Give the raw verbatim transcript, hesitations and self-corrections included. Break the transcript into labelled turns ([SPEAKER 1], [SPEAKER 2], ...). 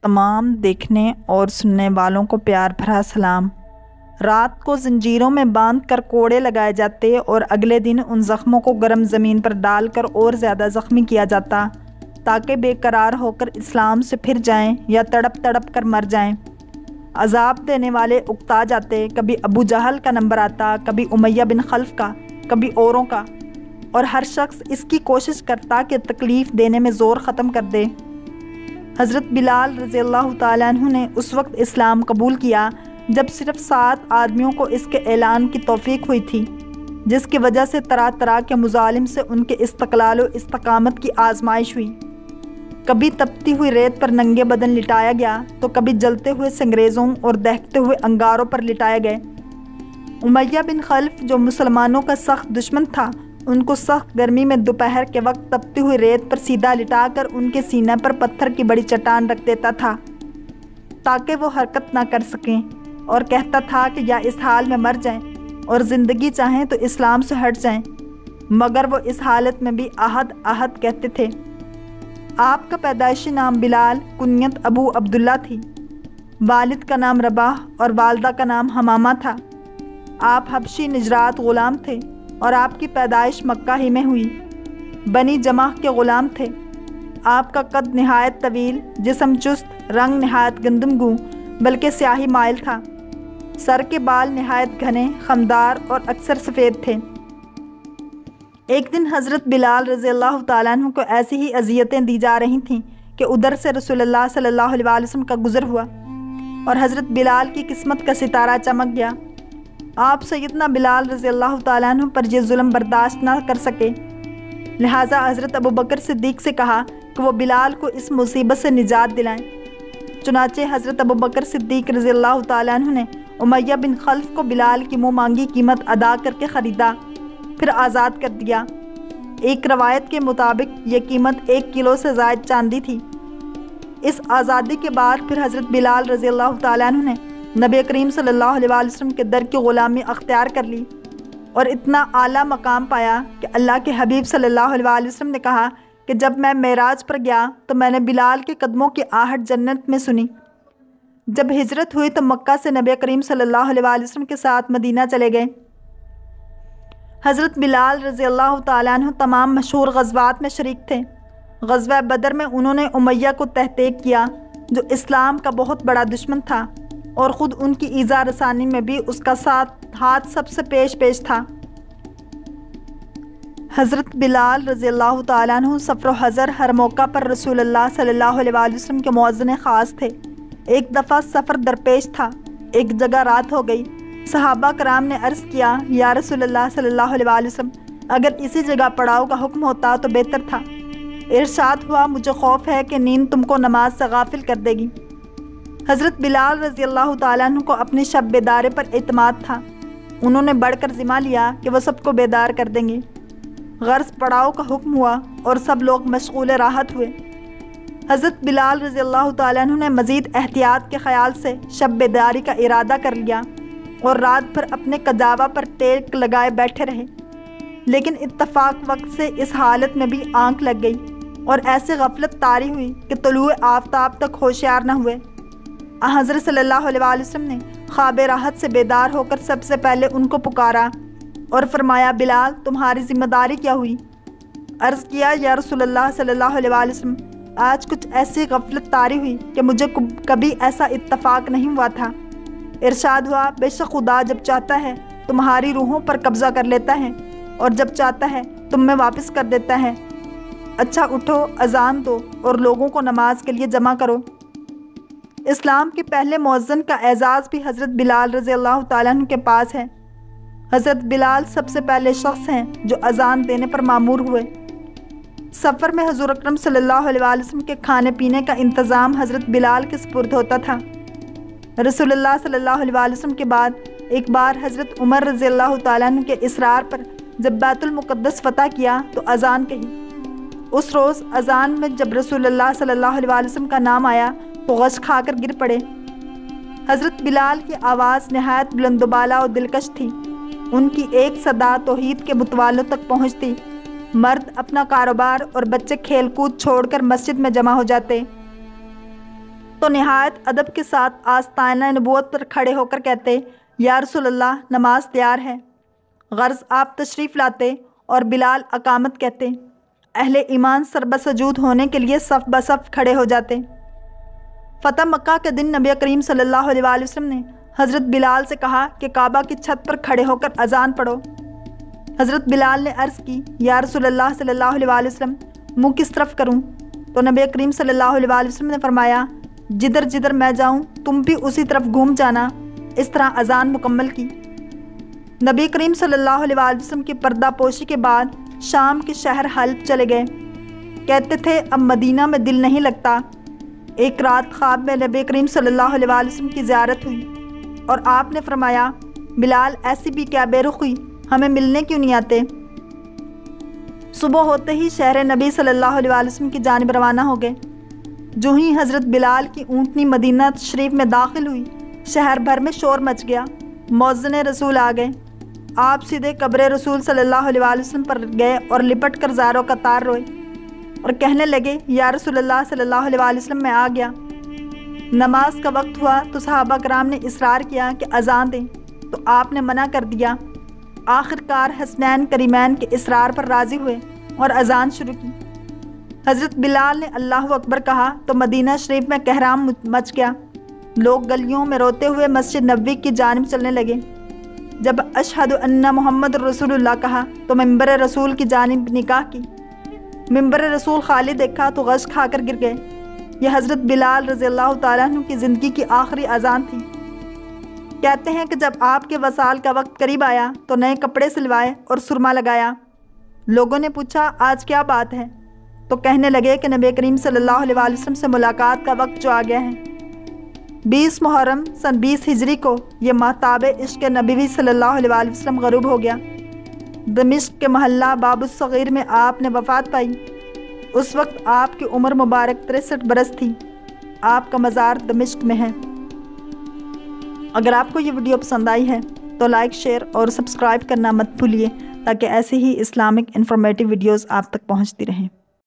[SPEAKER 1] تمام دیکھنے اور سننے والوں کو پیار بھرا سلام۔ رات کو زنجیروں میں باندھ کر کوڑے لگائے جاتے اور اگلے دن ان زخموں کو گرم زمین پر ڈال کر اور زیادہ زخمی کیا جاتا تاکہ بے قرار ہو کر اسلام سے پھر جائیں یا تڑپ تڑپ کر مر جائیں۔ عذاب دینے والے اکتا جاتے، کبھی ابو جہل کا نمبر آتا، کبھی امیہ بن خلف کا، کبھی اوروں کا، اور ہر شخص اس کی کوشش کرتا کہ تکلیف دینے میں زور ختم کر دے۔ حضرت بلال رضی اللہ تعالیٰ عنہ نے اس وقت اسلام قبول کیا جب صرف سات آدمیوں کو اس کے اعلان کی توفیق ہوئی تھی، جس کی وجہ سے طرح طرح کے مظالم سے ان کے استقلال و استقامت کی آزمائش ہوئی۔ کبھی تپتی ہوئی ریت پر ننگے بدن لٹایا گیا تو کبھی جلتے ہوئے سنگریزوں اور دہکتے ہوئے انگاروں پر لٹائے گئے۔ امیہ بن خلف جو مسلمانوں کا سخت دشمن تھا، ان کو سخت گرمی میں دوپہر کے وقت تپتی ہوئی ریت پر سیدھا لٹا کر ان کے سینے پر پتھر کی بڑی چٹان رکھ دیتا تھا تاکہ وہ حرکت نہ کر سکیں، اور کہتا تھا کہ یا اس حال میں مر جائیں اور زندگی چاہیں تو اسلام سے ہٹ جائیں، مگر وہ اس حالت میں بھی احد احد کہتے تھے۔ آپ کا پیدائشی نام بلال، کنیت ابو عبداللہ تھی۔ والد کا نام رباح اور والدہ کا نام حمامہ تھا۔ آپ حبشی نجرات غلام تھے اور آپ کی پیدائش مکہ ہی میں ہوئی۔ بنی جمح کے غلام تھے۔ آپ کا قد نہایت طویل، جسم چست، رنگ نہایت گندم گوں بلکہ سیاہی مائل تھا۔ سر کے بال نہایت گھنے، خمدار اور اکثر سفید تھے۔ ایک دن حضرت بلال رضی اللہ تعالیٰ عنہ کو ایسی ہی اذیتیں دی جا رہی تھیں کہ ادھر سے رسول اللہ صلی اللہ علیہ وسلم کا گزر ہوا اور حضرت بلال کی قسمت کا ستارہ چمک گیا۔ آپ سیدنا بلال رضی اللہ تعالیٰ عنہ پر یہ ظلم برداشت نہ کر سکے، لہٰذا حضرت ابوبکر صدیق سے کہا کہ وہ بلال کو اس مصیبت سے نجات دلائیں۔ چنانچہ حضرت ابوبکر صدیق رضی اللہ تعالیٰ عنہ نے امیہ بن خلف کو بلال کی منہ مانگی قیمت ادا کر کے خریدا، پھر آزاد کر دیا۔ ایک روایت کے مطابق یہ قیمت ایک کلو سے زائد چاندی تھی۔ اس آزادی کے بعد پھر حضرت بلال رضی اللہ تعالیٰ عنہ نے نبی کریم صلی اللہ علیہ وسلم کے در کی غلامی اختیار کر لی اور اتنا اعلیٰ مقام پایا کہ اللہ کے حبیب صلی اللہ علیہ وسلم نے کہا کہ جب میں معراج پر گیا تو میں نے بلال کے قدموں کی آہٹ جنت میں سنی۔ جب ہجرت ہوئی تو مکہ سے نبی کریم صلی اللہ علیہ وسلم کے ساتھ مدینہ چلے گئے۔ حضرت بلال رضی اللہ تعالیٰ عنہ تمام مشہور غزوات میں شریک تھے۔ غزوہ بدر میں انہوں نے امیہ کو تحقیق کیا جو اسلام کا بہت بڑا دشمن تھا اور خود ان کی ایذا رسانی میں بھی اس کا ساتھ ہاتھ سب سے پیش پیش تھا۔ حضرت بلال رضی اللہ تعالیٰ عنہ سفر و حضر ہر موقع پر رسول اللہ صلی اللہ علیہ وسلم کے مؤذن خاص تھے۔ ایک دفعہ سفر درپیش تھا، ایک جگہ رات ہو گئی۔ صحابہ کرام نے عرض کیا، یا رسول اللہ صلی اللہ علیہ وسلم، اگر اسی جگہ پڑاؤ کا حکم ہوتا تو بہتر تھا۔ ارشاد ہوا، مجھے خوف ہے کہ نیند تم کو نماز سے غافل کر دے گی۔ حضرت بلال رضی اللہ تعالیٰ عنہ کو اپنی شب بیدارے پر اعتماد تھا۔ انہوں نے بڑھ کر ذمہ لیا کہ وہ سب کو بیدار کر دیں گے۔ غرض پڑاؤ کا حکم ہوا اور سب لوگ مشغول راحت ہوئے۔ حضرت بلال رضی اللہ تعالیٰ عنہ نے مزید احتیاط کے خیال سے شب بیداری کا ارادہ کر لیا اور رات بھر اپنے کجاوا پر ٹیک لگائے بیٹھے رہے، لیکن اتفاق وقت سے اس حالت میں بھی آنکھ لگ گئی اور ایسے غفلت طاری ہوئی کہ طلوع آفتاب تک ہوشیار نہ ہوئے۔ حضرت صلی اللہ علیہ وسلم نے خواب راحت سے بیدار ہو کر سب سے پہلے ان کو پکارا اور فرمایا، بلال تمہاری ذمہ داری کیا ہوئی؟ عرض کیا، یا رسول اللہ صلی اللہ علیہ وسلم، آج کچھ ایسی غفلت طاری ہوئی کہ مجھے کبھی ایسا اتفاق نہیں ہوا تھا۔ ارشاد ہوا، بے شک خدا جب چاہتا ہے تمہاری روحوں پر قبضہ کر لیتا ہے اور جب چاہتا ہے تم میں واپس کر دیتا ہے۔ اچھا اٹھو، اذان دو اور لوگوں کو نماز کے لیے جمع کرو۔ اسلام کے پہلے مؤذن کا اعزاز بھی حضرت بلال رضی اللہ تعالیٰ عنہ کے پاس ہے۔ حضرت بلال سب سے پہلے شخص ہیں جو اذان دینے پر مامور ہوئے۔ سفر میں حضور اکرم صلی اللہ علیہ وسلم کے کھانے پینے کا انتظام حضرت بلال کے سپرد ہوتا تھا۔ رسول اللہ صلی اللہ علیہ وسلم کے بعد ایک بار حضرت عمر رضی اللہ تعالیٰ عنہ کے اصرار پر جب بیت المقدس فتح کیا تو اذان کہی۔ اس روز اذان میں جب رسول اللہ صلی اللہ علیہ وسلم کا نام آیا تو غش کھا کر گر پڑے۔ حضرت بلال کی آواز نہایت بلند و بالا اور دلکش تھی۔ ان کی ایک صدا توحید کے متوالوں تک پہنچتی۔ مرد اپنا کاروبار اور بچے کھیل کود چھوڑ کر مسجد میں جمع ہو جاتے۔ تو نہایت ادب کے ساتھ آستانہ نبوت پر کھڑے ہو کر کہتے، یا رسول اللہ نماز تیار ہے۔ غرض آپ تشریف لاتے اور بلال اقامت کہتے، اہل ایمان سربسجود ہونے کے لیے صف بصف کھڑے ہو جاتے۔ فتح مکہ کے دن نبی کریم صلی اللہ علیہ وآلہ وسلم نے حضرت بلال سے کہا کہ کعبہ کی چھت پر کھڑے ہو کر اذان پڑھو۔ حضرت بلال نے عرض کی، یا رسول اللہ صلی اللہ علیہ وآلہ وسلم منہ کس طرف کروں؟ تو نبی کریم صلی اللہ علیہ وآلہ وسلم نے فرمایا، جدھر جدھر میں جاؤں تم بھی اسی طرف گھوم جانا۔ اس طرح اذان مکمل کی۔ نبی کریم صلی اللہ علیہ وآلہ وسلم کی پردہ پوشی کے بعد شام کے شہر حلب چلے گئے۔ کہتے تھے اب مدینہ میں دل نہیں لگتا۔ ایک رات خواب میں نبی کریم صلی اللہ علیہ وآلہ وسلم کی زیارت ہوئی اور آپ نے فرمایا، بلال ایسی بھی کیا بے رخ ہوئی، ہمیں ملنے کیوں نہیں آتے؟ صبح ہوتے ہی شہر نبی صلی اللہ علیہ وآلہ وسلم کی جانب روانہ ہو گئے۔ جو ہی حضرت بلال کی اونٹنی مدینہ شریف میں داخل ہوئی، شہر بھر میں شور مچ گیا۔ مؤذن رسول آ گئے۔ آپ سیدھے قبر رسول صلی اللہ علیہ وآلہ وسلم پر گئے اور لپٹ کر زاروں کا تار روئے اور کہنے لگے، یا رسول اللہ صلی اللہ علیہ وآلہ وسلم میں آ گیا۔ نماز کا وقت ہوا تو صحابہ کرام نے اصرار کیا کہ اذان دیں، تو آپ نے منع کر دیا۔ آخر کار حسنین کریمین کے اصرار پر راضی ہوئے اور اذان شروع کی۔ حضرت بلال نے اللہ اکبر کہا تو مدینہ شریف میں کہرام مچ گیا۔ لوگ گلیوں میں روتے ہوئے مسجد نبوی کی جانب چلنے لگے۔ جب اشہد ان محمد رسول اللہ کہا تو ممبر رسول کی جانب نگاہ کی۔ ممبر رسول خالی دیکھا تو غش کھا کر گر گئے۔ یہ حضرت بلال رضی اللہ تعالیٰ عنہ کی زندگی کی آخری اذان تھی۔ کہتے ہیں کہ جب آپ کے وصال کا وقت قریب آیا تو نئے کپڑے سلوائے اور سرما لگایا۔ لوگوں نے پوچھا، آج کیا بات ہے؟ تو کہنے لگے کہ نبی کریم صلی اللہ علیہ وآلہ وسلم سے ملاقات کا وقت جو آ گیا ہے۔ بیس محرم سن بیس ہجری کو یہ ماہتاب عشق نبوی صلی اللہ علیہ وآلہ وسلم غروب ہو گیا۔ دمشق کے محلہ باب الصغیر میں آپ نے وفات پائی۔ اس وقت آپ کی عمر مبارک تریسٹھ برس تھی۔ آپ کا مزار دمشق میں ہے۔ اگر آپ کو یہ ویڈیو پسند آئی ہے تو لائک، شیئر اور سبسکرائب کرنا مت بھولیے تاکہ ایسی ہی اسلامک انفارمیٹیو ویڈیوز آپ تک پہنچتی رہیں۔